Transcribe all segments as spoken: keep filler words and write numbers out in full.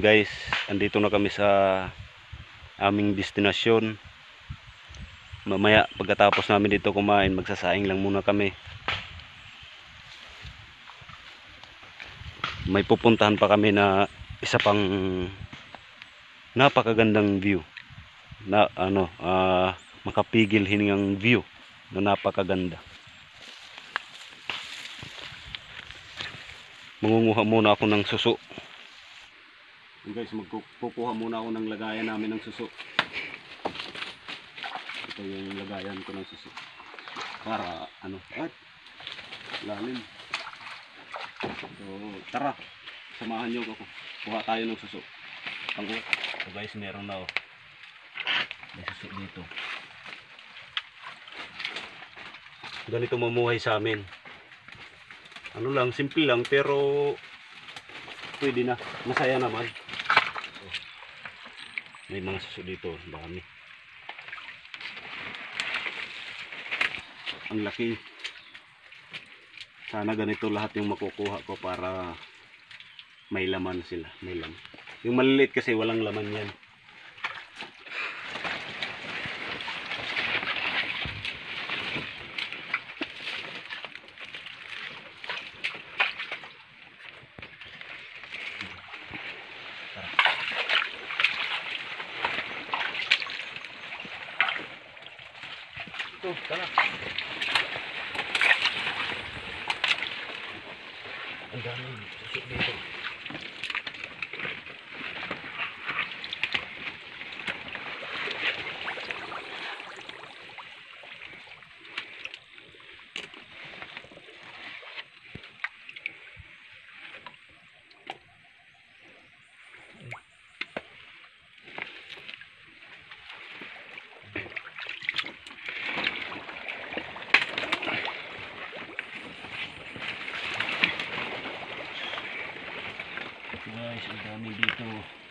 guys, andito na kami sa aming destinasyon. Mamaya pagkatapos namin dito kumain, magsasaing lang muna kami. May pupuntahan pa kami na isa pang napakagandang view na ano, uh, makapigil hiningang view na napakaganda. Mangunguha muna ako ng suso. Guys, magkukuha muna ako ng lagayan namin ng suso. Ito yung lagayan ko ng suso para ano, at lalim. So tara, samahan nyo ako, kuha tayo ng suso. Tango. So guys, meron na oh, may suso dito. Ganito mamuhay sa amin. Ano lang, simple lang pero pwede na, masaya naman. May mga suso dito, dami. Ang laki. Sana ganito lahat yung makukuha ko para may laman sila, may laman. Yung maliliit kasi walang laman yan. Ito, tara. Ang dami suso dito. Guys, ang dami dito.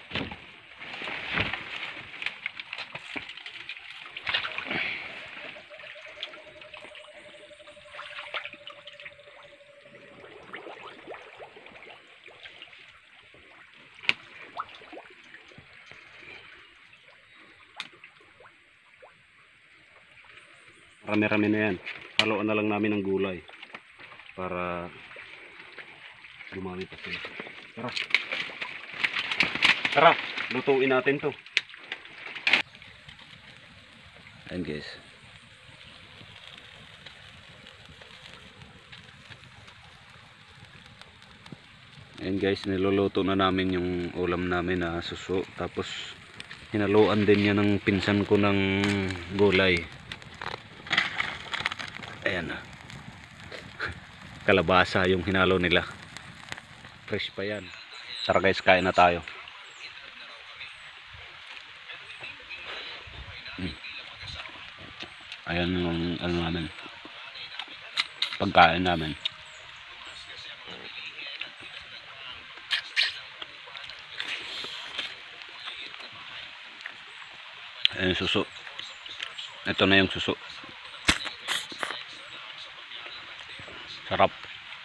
Rami-rami na yan. Haluan na lang namin ng gulay para dumami pa sila. Tara. Tara, lutuin natin to. Ayan guys. Ayan guys, niluluto na namin yung ulam namin na suso. Tapos hinaluan din niya ng pinsan ko ng gulay. Ayan na. Kalabasa yung hinalo nila. Fresh pa yan. Tara guys, kain na tayo. Hmm. Ayan yung ano namin, pagkain namin. Ayan yung suso. Ito na yung suso. Sarap.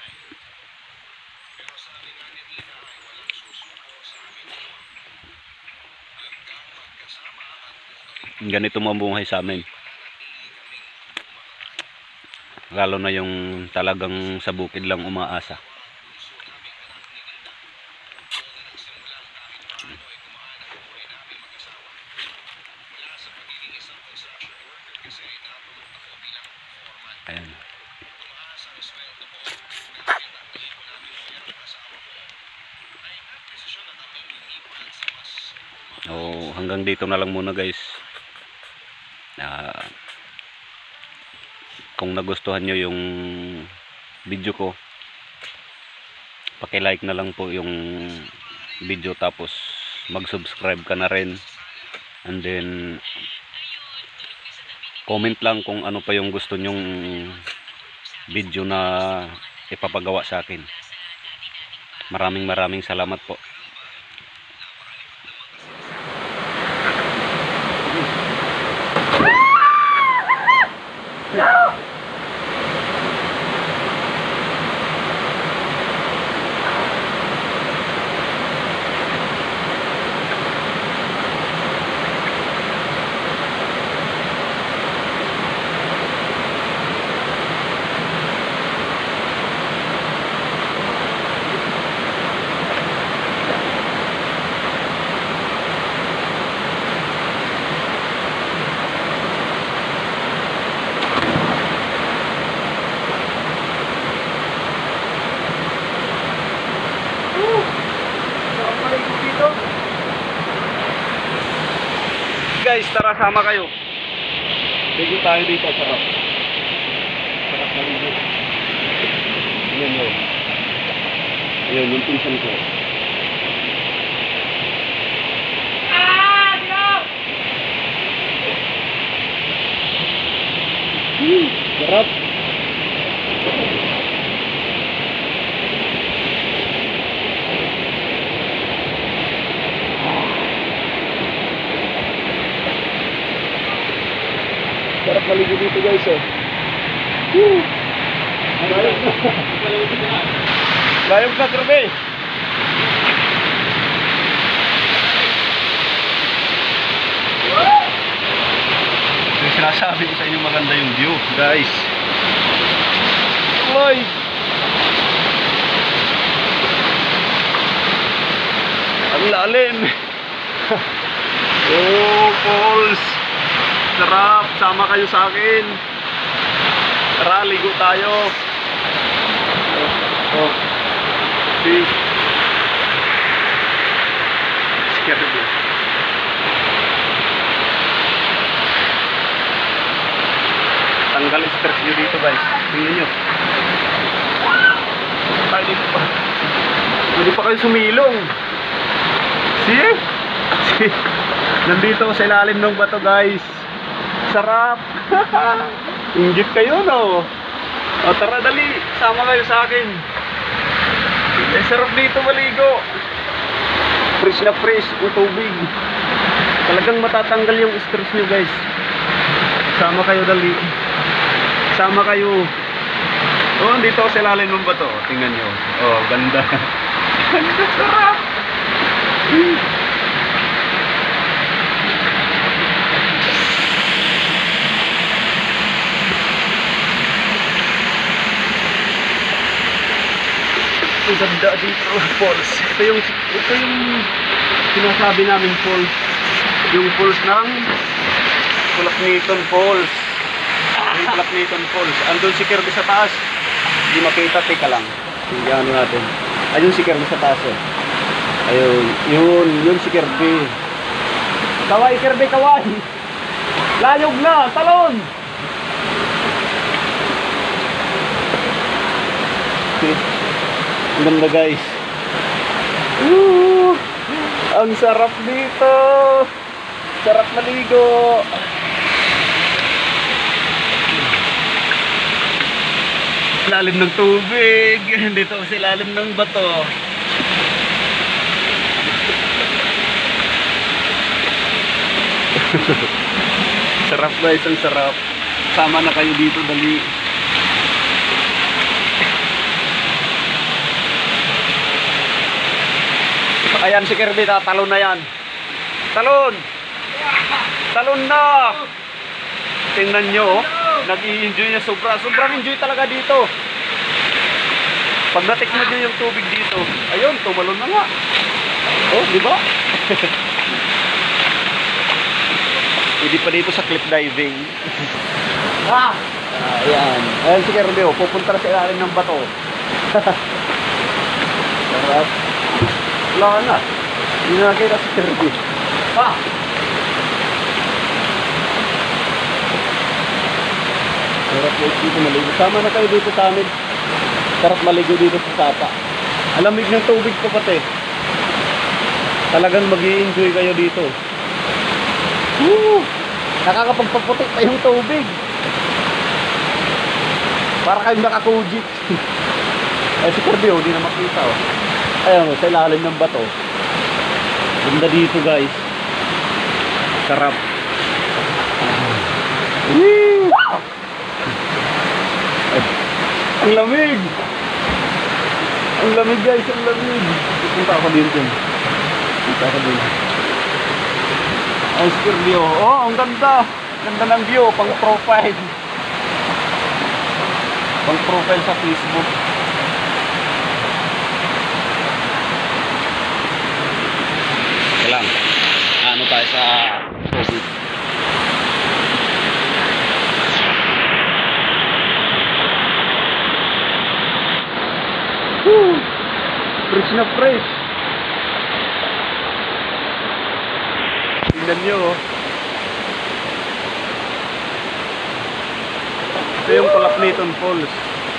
Ganito mabuhay sa amin. Lalo na yung talagang sa bukid lang umaasa. Ayan. Oh, hanggang dito na lang muna guys. Uh, kung nagustuhan nyo yung video ko, paki-like na lang po yung video, tapos mag-subscribe ka na rin, and then comment lang kung ano pa yung gusto nyong video na ipapagawa sa akin. Maraming maraming salamat po. No! guys, tara sama kayo. Ligo tayo dito, sarap. Sarap na ligo. Ayan o. Ayan, yung pinsan ko. Hmm, sarap. Sarap maligo dito guys eh. Woo! Layog na. Layog na, grabe. Yung sinasabi ko sa inyo, maganda yung view guys. Uy! Ang lalim. Oh, falls. Sarap, sama kayo sa akin. Tara, ligo tayo. Oh, oh. See? Scared of it. Tanggal yung stress nyo dito guys. Tingnan nyo. Ay, di pa. Hindi pa kayo sumilong. See? See? Nandito sa ilalim ng bato guys. Sarap. Inggit kayo no. O tara dali, sama kayo sa akin. Eh sarap dito maligo. Fresh na fresh yung tubig. Talagang matatanggal yung stress nyo guys. Sama kayo dali. Sama kayo. Oh, dito sa ilalim ng bato. Tingnan nyo. Oh, ganda. Ganda, sarap. Ang ganda dito, falls. Ito yung ito yung sinasabi namin falls. Yung falls ng Kulakniton Falls. Yung Kulakniton Falls. Andun si Kirby sa taas. Hindi makita, teka lang. Hindi ano natin. Ayun si Kirby sa taas eh. Ayun, yun, yun si Kirby. Kaway Kirby, kaway. Layog na, talon. Okay. Ang ganda guys. Woo! Ang sarap dito. Sarap maligo. Lalim ng tubig. Dito sa lalim ng bato. Sarap guys, ang sarap. Sama na kayo dito, dali. Ayan si Kirby, tatalon na yan. Talon! Talon na! Tingnan nyo, nag-i-enjoy niya sobra. Sobrang enjoy talaga dito. Pag natikman nyo yung tubig dito, ayun, tumalon na nga. Oh, di ba? Hindi pa dito sa cliff diving. Ah! Ayan. Ayan si Kirby, oh, pupunta na sa ilalim ng bato. Sarap. Wala na. Hindi na nakita si Kirby. Pa! Sarap dito maligo. Sama na kayo dito sa amin. Sarap maligo dito sa Sapa. Alamig ng tubig ko pati. Talagang mag-i-enjoy kayo dito. Woo! Nakakapagpaputik pa yung tubig. Para kayong nakakujik. Ay si Kirby, oh, di na makita oh. Ayun, sa ilalim ng bato. Ganda dito guys. Sarap. Woo! Ay, ang lamig. Ang lamig guys, ang lamig. Punta ako din dun. Punta ako din. Ang secure view. Oh, ang ganda. Ganda ng view, pang profile. Pang profile sa Facebook. Lang. Ano tayo sa COVID. Woo! Fresh na fresh. Tingnan nyo oh. Ito yung Colapniton Falls.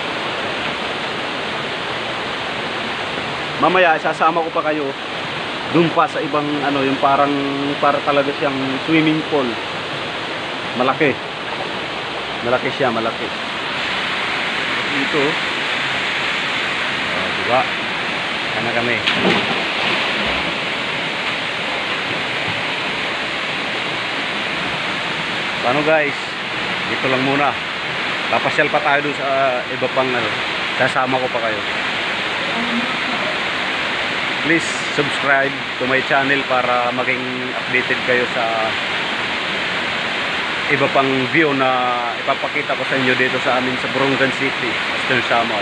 Mamaya sasama ko pa kayo dun pa sa ibang ano, yung parang para talaga siyang swimming pool. Malaki. Malaki siya, malaki. Dito. Oh, diba? Kana kami. Paano guys? Dito lang muna. Papasyal pa tayo dun sa iba pang ano. Sasama ko pa kayo. Please subscribe to my channel para maging updated kayo sa iba pang view na ipapakita ko sa inyo dito sa amin sa Borongan City, Western Samar.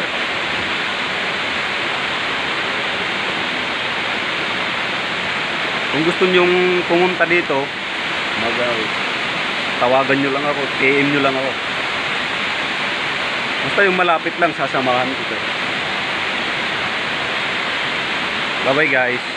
Kung gusto nyong pumunta dito, mag uh, tawagan nyo lang ako, P M nyo lang ako. Basta yung malapit lang, sasamahan ko kayo. Bye bye guys.